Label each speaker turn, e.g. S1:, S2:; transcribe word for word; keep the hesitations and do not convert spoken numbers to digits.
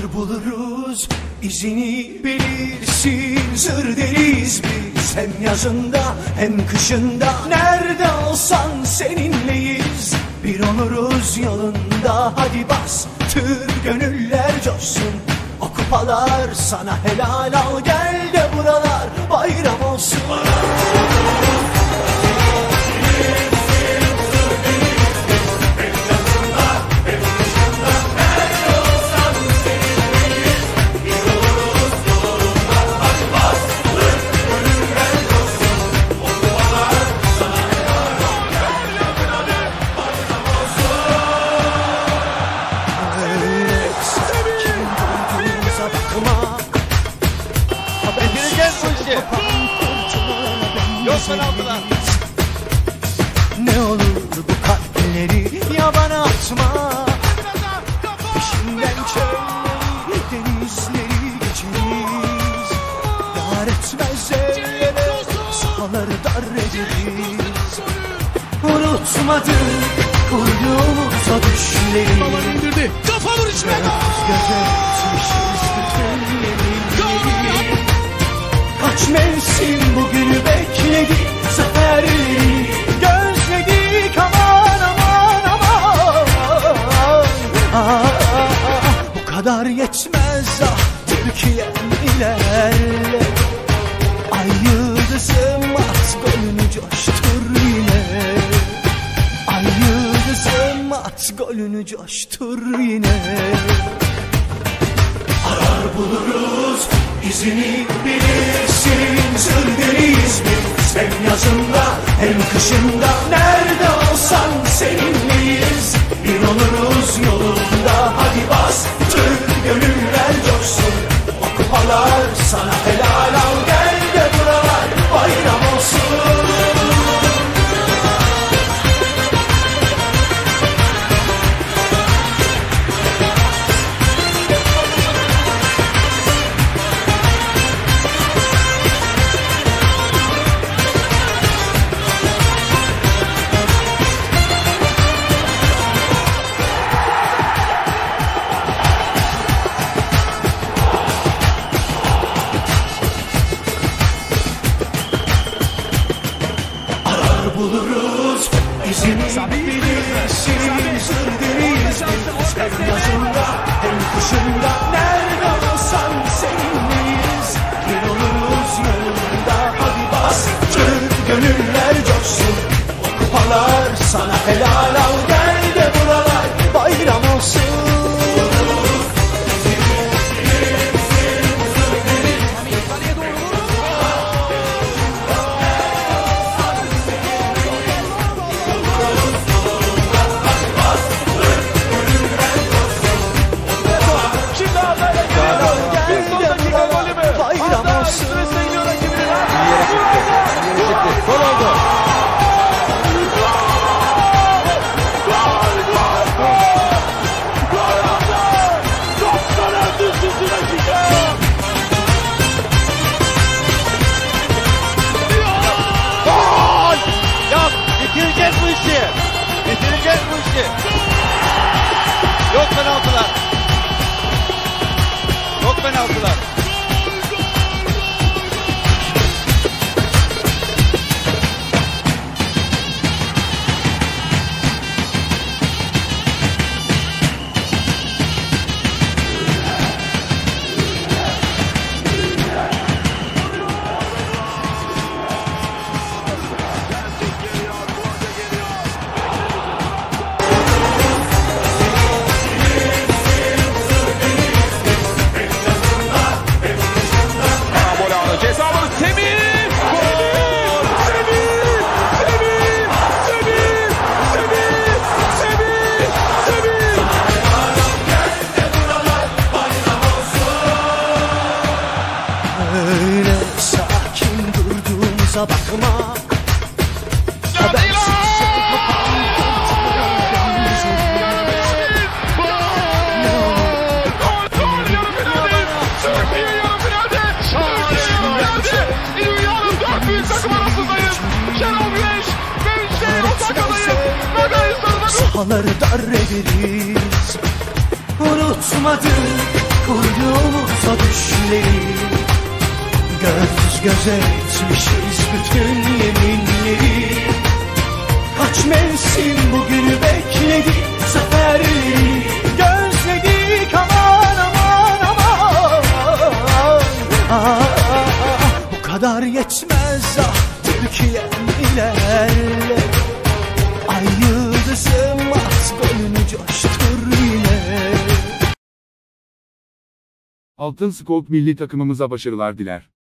S1: Arar buluruz, izini bilirsin. Zır deriz biz hem yazında hem kışında. Nerede olsan seninleyiz, bir oluruz yolunda. Hadi bastır gönüller coşsun, o kupalar sana helal. Al gel de buralar bayram olsun.
S2: Yok penaltılar.
S1: Ne olur bu kalpleri yabana atma. Peşinden çölleri, denizleri geçeriz. Dar etmez ellere, sahaları dar ederiz. Unutmadık kurduğumuz o düşleri.
S2: Baba indirdi. Kafa vur içine.
S1: Gözetmişiz bütün yeminleri. Kaç mevsim bugünü bekledik, zaferleri gözledik. Aman aman aman, ah, bu kadar yetmez ah Türkiye'm ilerle. Ay yıldızım at golünü coştur yine. Ay yıldızım at golünü coştur yine. Arar buluruz, izini bilirsin. Zır deriz biz hem yazında hem kışında. Nerede olsan seninleyiz, bir oluruz yolunda. Hadi bastır gönüller coşsun, o kupalar sana helal. Al gel de buralar bayram olsun. Buluruz, izini bilirsin. Zır deriz biz hem yazında hem kışında. Nerede olsan seninleyiz, bir oluruz yolunda. Hadi bastır gönüller coşsun, o kupalar sana helal. Al gel de buralar bayram olsun.
S2: Gol oldu. doksan altıncı dakika. Gol! Yok, bitireceğiz bu işi. Bitireceğiz bu işi. Yok penaltılar. Yok penaltılar.
S1: Öyle sakin durduğumuza bakma. Habersiz sahaları dar ederiz. Unutmadık Kurduğumuz o düşleri göz göze etmişiz bütün yeminleri. Kaç mevsim bugünü bekledik, zaferleri gözledik, aman aman aman. Ah, bu kadar yetmez ah Türkiye'm ilerle. Ay yıldızım at golünü coştur yine.
S3: Altın Skop milli takımımıza başarılar diler.